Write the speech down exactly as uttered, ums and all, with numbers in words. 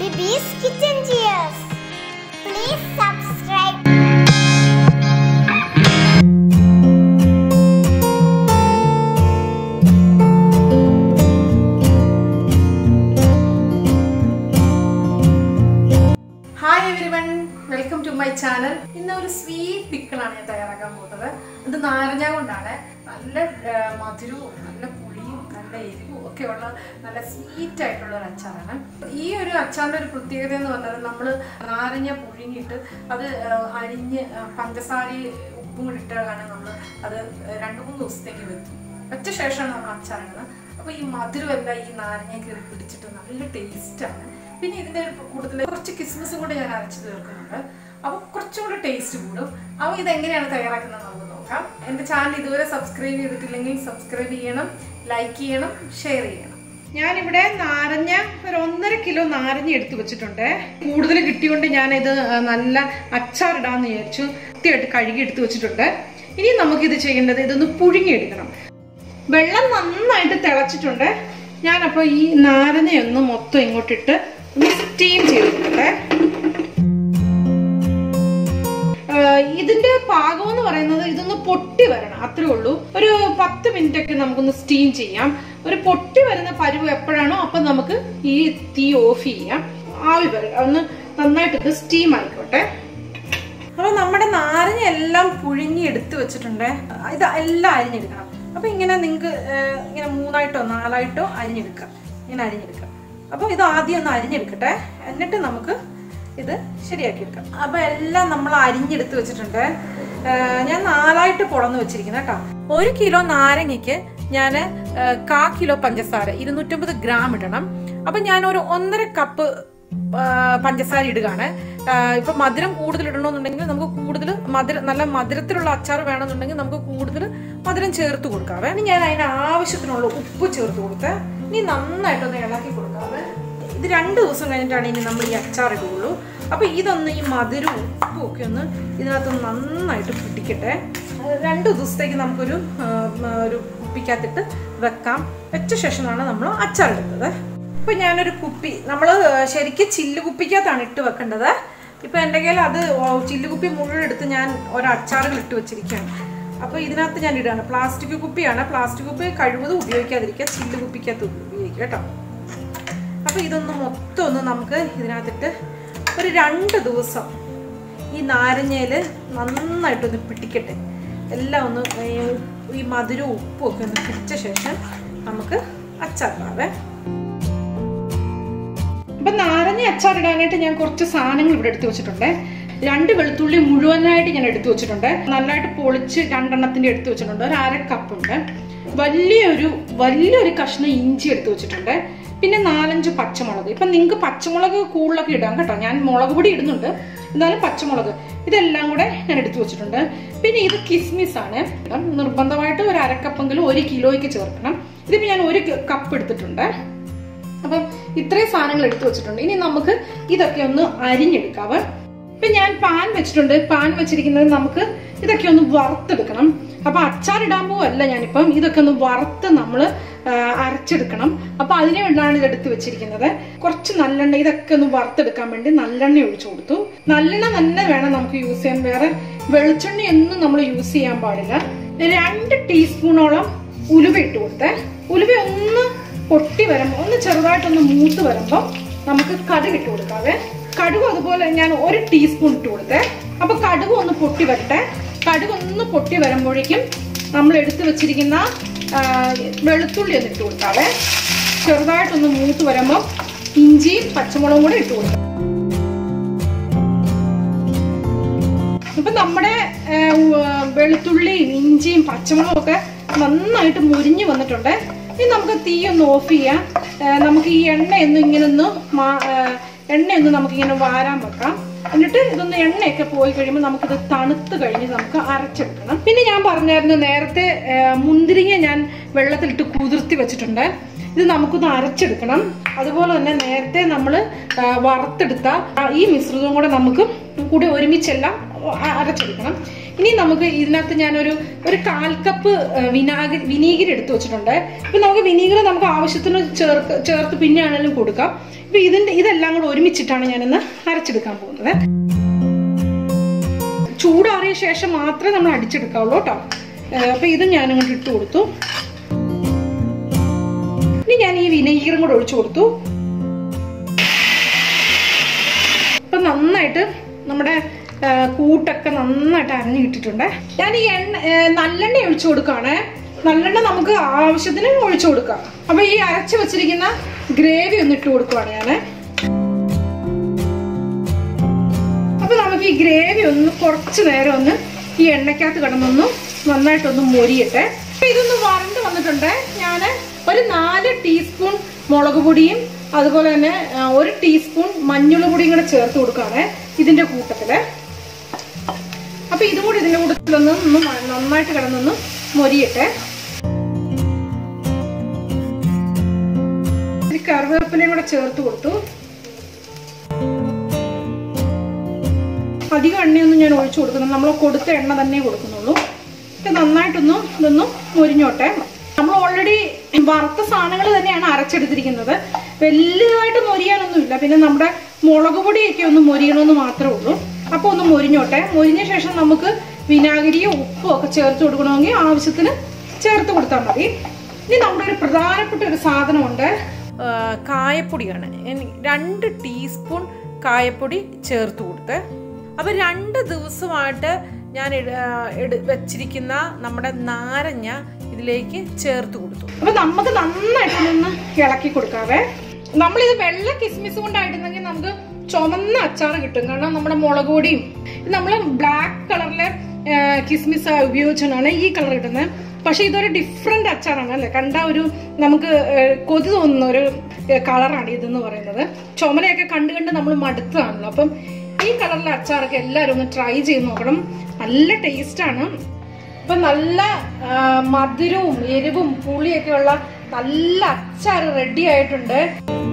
Biby's Kitchen Cheers. Please subscribe. Hi everyone, welcome to my channel. ഇന്ന് ഒരു sweet pickle ആണ് ഞാൻ തയ്യാറാക്കാൻ പോകുന്നത്. ഇത് നാരങ്ങ കൊണ്ടാണ്. നല്ല മധുരവും നല്ല പുളിയും നല്ല എരിവും ഒക്കെ ഉള്ള നല്ല സ്വീറ്റ് ആയിട്ടുള്ള ഒരു അച്ചാറാണ്. ഈ ഒരു അച്ചാറിന്റെ ഒരു പ്രത്യേകത എന്ന് പറഞ്ഞാൽ നമ്മൾ നാരങ്ങ പുഴുങ്ങിയിട്ട് അത് അരിഞ്ഞ് പഞ്ചസാരയും ഉപ്പും കൂടി ഇട്ടാണ് നമ്മൾ അത് രണ്ട് മൂന്ന് ദിവസത്തേക്ക് വെക്കും. വെച്ച ശേഷമാണ് നമ്മൾ അച്ചാറിടുന്നത്. അപ്പോൾ ഈ മധുരമെല്ലാം ഈ നാരങ്ങ കയറി പിടിച്ചിട്ട് നല്ല ടേസ്റ്റാണ്. പിന്നെ ഇതിൻ്റെ കൂടുതൽ കുറച്ച് കിസ്മിസും കൂടി ഞാൻ അരച്ച് ചേർക്കുന്നുണ്ട്. അപ്പോൾ കുറച്ചും കൂടി ടേസ്റ്റ് കൂടും. അപ്പോൾ ഇതെങ്ങനെയാണ് തയ്യാറാക്കുന്നത് നമുക്ക് നോക്കാം. എൻ്റെ ചാനൽ ഇതുവരെ സബ്സ്ക്രൈബ് ചെയ്തിട്ടില്ലെങ്കിൽ സബ്സ്ക്രൈബ് ചെയ്യണം, ലൈക്ക് ചെയ്യണം, ഷെയർ ചെയ്യണം. ഞാനിവിടെ നാരങ്ങ ഒരു ഒന്നര കിലോ നാരങ്ങ എടുത്തു വെച്ചിട്ടുണ്ട്. കൂടുതൽ കിട്ടിയോണ്ട് ഞാനിത് നല്ല അച്ചാറിടാന്ന് വിചാരിച്ചു. വൃത്തിയായിട്ട് കഴുകി എടുത്തു വെച്ചിട്ടുണ്ട്. ഇനി നമുക്കിത് ചെയ്യേണ്ടത് ഇതൊന്ന് പുഴുങ്ങിയെടുക്കണം. വെള്ളം നന്നായിട്ട് തിളച്ചിട്ടുണ്ട്. ഞാനപ്പോൾ ഈ നാരങ്ങയൊന്ന് മൊത്തം ഇങ്ങോട്ടിട്ട് ഒന്ന് സ്റ്റീം ചെയ്തിട്ടുണ്ട്. ഇതിന്റെ പാകം എന്ന് പറയുന്നത് ഇതൊന്ന് പൊട്ടി വരണം, അത്രേ ഉള്ളൂ. ഒരു പത്ത് മിനിറ്റ് ഒക്കെ നമുക്കൊന്ന് സ്റ്റീം ചെയ്യാം. ഒരു പൊട്ടി വരുന്ന പരുവ് എപ്പോഴാണോ അപ്പൊ നമുക്ക് ഈ തീ ഓഫ് ചെയ്യാം. ആവി വരും, ഒന്ന് നന്നായിട്ട് ഇത് സ്റ്റീം ആയിക്കോട്ടെ. അപ്പൊ നമ്മുടെ നാരങ്ങ എല്ലാം പുഴുങ്ങി എടുത്തു വെച്ചിട്ടുണ്ട്. ഇത് എല്ലാം അരിഞ്ഞെടുക്കണം. അപ്പൊ ഇങ്ങനെ നിങ്ങൾക്ക് ഇങ്ങനെ മൂന്നായിട്ടോ നാലായിട്ടോ അരിഞ്ഞെടുക്കാം. ഇങ്ങനെ അരിഞ്ഞെടുക്കാം. അപ്പോൾ ഇത് ആദ്യം ഒന്ന് അരിഞ്ഞെടുക്കട്ടെ, എന്നിട്ട് നമുക്ക് ഇത് ശരിയാക്കി എടുക്കാം. അപ്പോൾ എല്ലാം നമ്മൾ അരിഞ്ഞെടുത്ത് വെച്ചിട്ടുണ്ട്. ഞാൻ നാലായിട്ട് പൊളന്ന് വെച്ചിരിക്കുന്നത് കേട്ടോ. ഒരു കിലോ നാരങ്ങയ്ക്ക് ഞാൻ കാ കിലോ പഞ്ചസാര ഇരുന്നൂറ്റമ്പത് ഗ്രാം ഇടണം. അപ്പം ഞാൻ ഒരു ഒന്നര കപ്പ് പഞ്ചസാര ഇടുകയാണ്. ഇപ്പൊ മധുരം കൂടുതൽ ഇടണമെന്നുണ്ടെങ്കിൽ നമുക്ക് കൂടുതൽ മധുര നല്ല മധുരത്തിലുള്ള അച്ചാർ വേണമെന്നുണ്ടെങ്കിൽ നമുക്ക് കൂടുതൽ മധുരം ചേർത്ത് കൊടുക്കാവേ. ഇനി ഞാൻ അതിന് ആവശ്യത്തിനുള്ള ഉപ്പ് ചേർത്ത് കൊടുത്ത് ഇനി നന്നായിട്ടൊന്ന് ഇളക്കി കൊടുക്കാവേ. ഇത് രണ്ട് ദിവസം കഴിഞ്ഞിട്ടാണ് ഇനി നമ്മൾ ഈ അച്ചാർ ഇടുകയുള്ളൂ. അപ്പൊ ഇതൊന്ന് ഈ മധുരവും ഉപ്പും ഒക്കെ ഒന്ന് ഇതിനകത്ത് നന്നായിട്ട് പിടിക്കട്ടെ. രണ്ട് ദിവസത്തേക്ക് നമുക്കൊരു ഒരു കുപ്പിക്കകത്തിട്ട് വെക്കാം. വെച്ച ശേഷമാണ് നമ്മൾ അച്ചാർ എടുത്തത്. ഇപ്പൊ ഞാനൊരു കുപ്പി, നമ്മൾ ശരിക്കും ചില്ല് കുപ്പിക്കകത്താണ് ഇട്ട് വെക്കേണ്ടത്. ഇപ്പൊ എൻ്റെ കയ്യിൽ അത് ചില്ല് കുപ്പി മുഴുവൻ എടുത്ത് ഞാൻ ഒരു അച്ചാറുകൾ ഇട്ട് വെച്ചിരിക്കുകയാണ്. അപ്പോൾ ഇതിനകത്ത് ഞാൻ ഇടുകയാണ്. പ്ലാസ്റ്റിക് കുപ്പിയാണ്. പ്ലാസ്റ്റിക് കുപ്പി കഴിവതും ഉപയോഗിക്കാതിരിക്കുക, ചില്ല് കുപ്പിക്കകത്ത് ഉപയോഗിക്കുക കേട്ടോ. അപ്പോൾ ഇതൊന്ന് മൊത്തം ഒന്ന് നമുക്ക് ഇതിനകത്തിട്ട് ഒരു രണ്ട് ദിവസം ഈ നാരങ്ങയിൽ നന്നായിട്ടൊന്ന് പിടിക്കട്ടെ. എല്ലാം ഒന്ന് ഈ മധുരവും ഉപ്പും ഒക്കെ ഒന്ന് പിടിച്ച ശേഷം നമുക്ക് അച്ചാറിടാവേ. അപ്പൊ നാരങ്ങ അച്ചാറിടാനായിട്ട് ഞാൻ കുറച്ച് സാധനങ്ങൾ ഇവിടെ എടുത്തു വെച്ചിട്ടുണ്ട്. രണ്ട് വെളുത്തുള്ളി മുഴുവനായിട്ട് ഞാൻ എടുത്തു വെച്ചിട്ടുണ്ട്. നന്നായിട്ട് പൊളിച്ച് രണ്ടെണ്ണത്തിന്റെ എടുത്തു വെച്ചിട്ടുണ്ട്. ഒരു അര കപ്പുണ്ട്. വലിയൊരു വലിയൊരു കഷ്ണം ഇഞ്ചി എടുത്തു വെച്ചിട്ടുണ്ട്. പിന്നെ നാലഞ്ച് പച്ചമുളക്. ഇപ്പൊ നിങ്ങൾക്ക് പച്ചമുളക് കൂടുതലൊക്കെ ഇടാം കേട്ടോ. ഞാൻ മുളക് പൊടി ഇടുന്നുണ്ട്, എന്നാലും പച്ചമുളക് ഇതെല്ലാം കൂടെ ഞാൻ എടുത്തു വെച്ചിട്ടുണ്ട്. പിന്നെ ഇത് കിസ്മിസ് ആണ്. നിർബന്ധമായിട്ട് ഒരു അരക്കപ്പെങ്കിലും ഒരു കിലോയ്ക്ക് ചേർക്കണം. ഇതിപ്പോ ഞാൻ ഒരു കപ്പ് എടുത്തിട്ടുണ്ട്. അപ്പം ഇത്രയും സാധനങ്ങൾ എടുത്തു വെച്ചിട്ടുണ്ട്. ഇനി നമുക്ക് ഇതൊക്കെ ഒന്ന് അരിഞ്ഞെടുക്കാവ്. ഇപ്പൊ ഞാൻ പാൻ വെച്ചിട്ടുണ്ട്. പാൻ വെച്ചിരിക്കുന്നത് നമുക്ക് ഇതൊക്കെ ഒന്ന് വറുത്തെടുക്കണം. അപ്പൊ അച്ചാറിടാൻ പോവല്ല ഞാനിപ്പം, ഇതൊക്കെ ഒന്ന് വറുത്ത് നമ്മൾ അരച്ചെടുക്കണം. അപ്പൊ അതിനെ വേണ്ടിയാണ് ഇതെടുത്ത് വെച്ചിരിക്കുന്നത്. കുറച്ച് നല്ലെണ്ണ, ഇതൊക്കെ ഒന്ന് വറുത്തെടുക്കാൻ വേണ്ടി നല്ലെണ്ണ ഒഴിച്ചു കൊടുത്തു. നല്ലെണ്ണ തന്നെ വേണം നമുക്ക് യൂസ് ചെയ്യാൻ. വേറെ വെളിച്ചെണ്ണയൊന്നും നമ്മൾ യൂസ് ചെയ്യാൻ പാടില്ല. രണ്ട് ടീസ്പൂണോളം ഉലുവ ഇട്ട് കൊടുത്തേ. ഉലുവ ഒന്ന് പൊട്ടി വരുമ്പോൾ, ഒന്ന് ചെറുതായിട്ടൊന്ന് മൂത്ത് വരുമ്പോൾ നമുക്ക് കടുക് ഇട്ട് കൊടുക്കാവേ. കടുക് അതുപോലെ ഞാൻ ഒരു ടീസ്പൂൺ ഇട്ട് കൊടുത്തേ. അപ്പൊ കടുക് ഒന്ന് പൊട്ടി വരട്ടെ. കടുക് ഒന്ന് പൊട്ടി വരുമ്പോഴേക്കും നമ്മൾ എടുത്തു വെച്ചിരിക്കുന്ന വെളുത്തുള്ളി ഒന്ന് ഇട്ട് കൊടുക്കാവേ. ചെറുതായിട്ടൊന്ന് മൂത്ത് വരുമ്പോൾ ഇഞ്ചിയും പച്ചമുളകും കൂടെ ഇട്ട് കൊടുക്കാം. അപ്പൊ നമ്മുടെ വെളുത്തുള്ളിയും ഇഞ്ചിയും പച്ചമുളകും ഒക്കെ നന്നായിട്ട് മുരിഞ്ഞു വന്നിട്ടുണ്ട്. ഇനി നമുക്ക് തീ ഒന്ന് ഓഫ് ചെയ്യാം. നമുക്ക് ഈ എണ്ണയൊന്നും ഇങ്ങനെ ഒന്ന് എണ്ണയൊന്ന് നമുക്കിങ്ങനെ വാരാൻ വെക്കാം. എന്നിട്ട് ഇതൊന്ന് എണ്ണയൊക്കെ പോയി കഴിയുമ്പോൾ നമുക്കിത് തണുത്ത് കഴിഞ്ഞ് നമുക്ക് അരച്ചെടുക്കണം. പിന്നെ ഞാൻ പറഞ്ഞായിരുന്നു നേരത്തെ മുന്തിരിങ്ങ ഞാൻ വെള്ളത്തിലിട്ട് കുതിർത്തി വെച്ചിട്ടുണ്ട്. ഇത് നമുക്കൊന്ന് അരച്ചെടുക്കണം. അതുപോലെ തന്നെ നേരത്തെ നമ്മൾ വറുത്തെടുത്ത ഈ മിശ്രിതവും കൂടെ നമുക്ക് കൂടി ഒരുമിച്ചെല്ലാം അരച്ചെടുക്കണം. ഇനി നമുക്ക് ഇതിനകത്ത് ഞാനൊരു ഒരു കാൽ കപ്പ് വിനാഗിരി വിനീഗർ എടുത്തു വെച്ചിട്ടുണ്ട്. ഇപ്പൊ നമുക്ക് വിനീഗർ നമുക്ക് ആവശ്യത്തിന് ചേർക്ക് ചേർത്ത് പിന്നെ ആണെങ്കിലും കൊടുക്കാം. ഇപ്പൊ ഇതിന്റെ ഇതെല്ലാം കൂടെ ഒരുമിച്ചിട്ടാണ് ഞാനിന്ന് അരച്ചെടുക്കാൻ പോകുന്നത്. ചൂടാറിയ ശേഷം മാത്രമേ നമ്മൾ അടിച്ചെടുക്കാവുള്ളൂ കേട്ടോ. അപ്പൊ ഇത് ഞാനിങ്ങോട്ട് ഇട്ട് കൊടുത്തു. ഇനി ഞാൻ ഈ വിനീഗറും കൂടെ ഒഴിച്ചു കൊടുത്തു. അപ്പൊ നന്നായിട്ട് നമ്മുടെ കൂട്ടൊക്കെ നന്നായിട്ട് അരഞ്ഞു കിട്ടിയിട്ടുണ്ട്. ഞാൻ ഈ എണ്ണ നല്ലെണ്ണ ഒഴിച്ചു കൊടുക്കുകയാണ്. നല്ലെണ്ണ നമുക്ക് ആവശ്യത്തിന് ഒഴിച്ചു കൊടുക്കാം. അപ്പൊ ഈ അരച്ചു വെച്ചിരിക്കുന്ന ഗ്രേവി ഒന്ന് ഇട്ട് കൊടുക്കുവാണ് ഞാന്. അപ്പൊ നമുക്ക് ഈ ഗ്രേവി ഒന്ന് കുറച്ചു നേരം ഒന്ന് ഈ എണ്ണക്കകത്ത് കിടന്നൊന്ന് നന്നായിട്ടൊന്ന് മൊരിയട്ടെ. അപ്പൊ ഇതൊന്ന് വരണ്ട് വന്നിട്ടുണ്ട്. ഞാന് ഒരു നാല് ടീസ്പൂൺ മുളക് പൊടിയും അതുപോലെ തന്നെ ഒരു ടീസ്പൂൺ മഞ്ഞൾ പൊടിയും കൂടെ ചേർത്ത് കൊടുക്കുകയാണ് ഇതിന്റെ കൂട്ടത്തില്. അപ്പൊ ഇതും കൂടി ഇതിന്റെ കൂട്ടത്തിലൊന്ന് ഒന്ന് നന്നായിട്ട് കിടന്നൊന്ന് മൊരിയട്ടെ. കറിവേപ്പിലയും കൂടെ ചേർത്ത് കൊടുത്തു. അധികം എണ്ണയൊന്നും ഞാൻ ഒഴിച്ചു കൊടുക്കുന്നു. നമ്മൾ കൊടുത്ത എണ്ണ തന്നെ കൊടുക്കുന്നുള്ളൂ. നന്നായിട്ടൊന്ന് ഇതൊന്ന് മൊരിഞ്ഞോട്ടെ. നമ്മൾ ഓൾറെഡി വറുത്ത സാധനങ്ങൾ തന്നെയാണ് അരച്ചെടുത്തിരിക്കുന്നത്. വലിയതായിട്ട് മൊരിയാനൊന്നുമില്ല. പിന്നെ നമ്മുടെ മുളക് പൊടിയൊക്കെ ഒന്ന് മൊരിയണമെന്ന് മാത്രമേ ഉള്ളൂ. അപ്പൊ ഒന്ന് മൊരിഞ്ഞോട്ടെ. മൊരിഞ്ഞ ശേഷം നമുക്ക് വിനാഗിരിയോ ഉപ്പോ ഒക്കെ ചേർത്ത് കൊടുക്കണമെങ്കിൽ ആവശ്യത്തിന് ചേർത്ത് കൊടുത്താൽ മതി. ഇനി നമ്മുടെ ഒരു പ്രധാനപ്പെട്ട ഒരു സാധനമുണ്ട്, കായപ്പൊടിയാണ്. രണ്ട് ടീസ്പൂൺ കായപ്പൊടി ചേർത്ത് കൊടുത്ത്. അപ്പൊ രണ്ട് ദിവസമായിട്ട് ഞാൻ വെച്ചിരിക്കുന്ന നമ്മുടെ നാരങ്ങ ഇതിലേക്ക് ചേർത്ത് കൊടുത്തു. അപ്പൊ നമുക്ക് നന്നായിട്ട് നിന്ന് ഇളക്കി കൊടുക്കാവേ. നമ്മളിത് വെള്ള കിസ്മിസ് കൊണ്ടായിട്ടുണ്ടെങ്കിൽ നമുക്ക് ചുമന്ന അച്ചാർ കിട്ടും. കാരണം നമ്മുടെ മുളക് പൊടിയും നമ്മൾ ബ്ലാക്ക് കളറിലെ കിസ്മിസ് ഉപയോഗിച്ചാണ് ഈ കളർ കിട്ടുന്നത്. പക്ഷെ ഇതൊരു ഡിഫറെന്റ് അച്ചാറാണ് അല്ലെ. കണ്ട ഒരു നമുക്ക് കൊതി തോന്നുന്ന ഒരു കളറാണ് ഇതെന്ന് പറയുന്നത്. ചുമലയൊക്കെ കണ്ടു കണ്ട് നമ്മൾ മടുത്തതാണല്ലോ. അപ്പം ഈ കളറിലെ അച്ചാറൊക്കെ എല്ലാവരും ഒന്ന് ട്രൈ ചെയ്ത് നോക്കണം. നല്ല ടേസ്റ്റാണ്. ഇപ്പൊ നല്ല മധുരവും എരിവും പുളിയൊക്കെ ഉള്ള നല്ല അച്ചാർ റെഡി ആയിട്ടുണ്ട്.